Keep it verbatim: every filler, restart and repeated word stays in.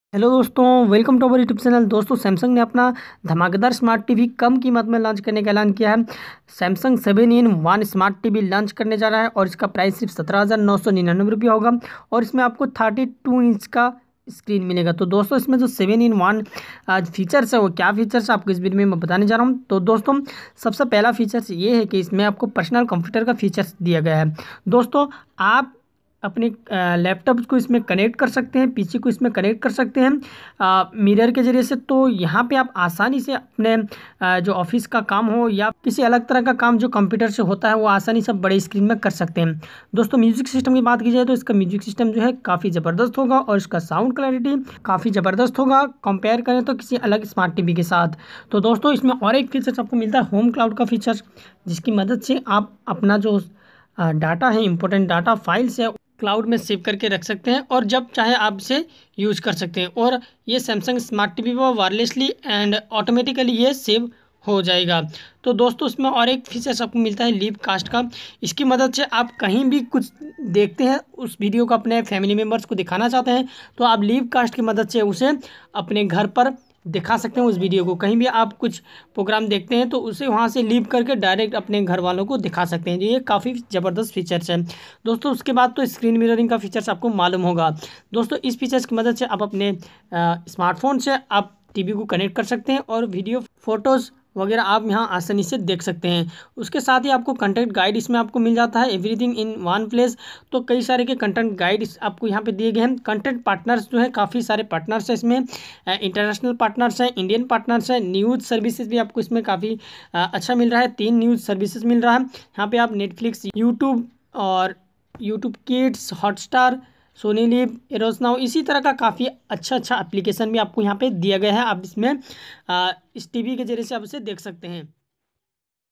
Hello दोस्तों, welcome to our YouTube channel. दोस्तों, Samsung ने अपना धमाकेदार स्मार्ट टीवी कम कीमत में लॉन्च करने का ऐलान किया है। Samsung seven in one smart TV launch करने जा रहा है और इसका प्राइस सिर्फ सत्रह हज़ार नौ सौ निन्यानवे रुपया होगा और इसमें आपको थर्टी टू इंच का स्क्रीन मिलेगा। तो दोस्तों, इसमें जो सेवन इन वन फीचर्स है वो क्या फीचर्स आपको इस वीडियो में मैं बताने जा रहा हूँ। तो दोस्तों, सबसे पहला फीचर्स ये है कि इसमें आपको पर्सनल कंप्यूटर का फीचर्स दिया गया है। दोस्तों, आप अपने लैपटॉप को इसमें कनेक्ट कर सकते हैं, पीसी को इसमें कनेक्ट कर सकते हैं मिरर के ज़रिए से। तो यहाँ पे आप आसानी से अपने आ, जो ऑफिस का काम हो या किसी अलग तरह का काम जो कंप्यूटर से होता है वो आसानी से बड़े स्क्रीन में कर सकते हैं। दोस्तों, म्यूजिक सिस्टम की बात की जाए तो इसका म्यूजिक सिस्टम जो है काफ़ी ज़बरदस्त होगा और इसका साउंड क्लैरिटी काफ़ी ज़बरदस्त होगा कंपेयर करें तो किसी अलग स्मार्ट टीवी के साथ। तो दोस्तों, इसमें और एक फीचर्स आपको मिलता है होम क्लाउड का फीचर, जिसकी मदद से आप अपना जो डाटा है, इंपॉर्टेंट डाटा फाइल्स है, क्लाउड में सेव करके रख सकते हैं और जब चाहे आप इसे यूज़ कर सकते हैं। और ये सैमसंग स्मार्ट टीवी पर वायरलेसली एंड ऑटोमेटिकली ये सेव हो जाएगा। तो दोस्तों, इसमें और एक फीचर्स आपको मिलता है लीव कास्ट का। इसकी मदद से आप कहीं भी कुछ देखते हैं, उस वीडियो को अपने फैमिली मेम्बर्स को दिखाना चाहते हैं तो आप लीव कास्ट की मदद से उसे अपने घर पर दिखा सकते हैं। उस वीडियो को कहीं भी आप कुछ प्रोग्राम देखते हैं तो उसे वहाँ से लीव करके डायरेक्ट अपने घर वालों को दिखा सकते हैं। ये काफ़ी ज़बरदस्त फीचर्स है दोस्तों। उसके बाद तो स्क्रीन मिररिंग का फीचर्स आपको मालूम होगा। दोस्तों, इस फीचर्स की मदद से आप अपने स्मार्टफोन से आप टीवी को कनेक्ट कर सकते हैं और वीडियो फोटोज़ वगैरह आप यहाँ आसानी से देख सकते हैं। उसके साथ ही आपको कंटेंट गाइड इसमें आपको मिल जाता है, एवरीथिंग इन वन प्लेस। तो कई सारे के कंटेंट गाइड आपको यहाँ पे दिए गए हैं। कंटेंट पार्टनर्स जो है काफ़ी सारे पार्टनर्स हैं इसमें, इंटरनेशनल पार्टनर्स हैं, इंडियन पार्टनर्स हैं। न्यूज़ सर्विसेज भी आपको इसमें काफ़ी अच्छा मिल रहा है, तीन न्यूज़ सर्विसेज मिल रहा है यहाँ पे। आप नेटफ्लिक्स, यूट्यूब और YouTube kids, Hotstar, Sony LIV, Eros Now, इसी तरह का काफ़ी अच्छा अच्छा एप्लीकेशन भी आपको यहाँ पे दिया गया है। आप इसमें आ, इस टीवी के जरिए से आप इसे देख सकते हैं।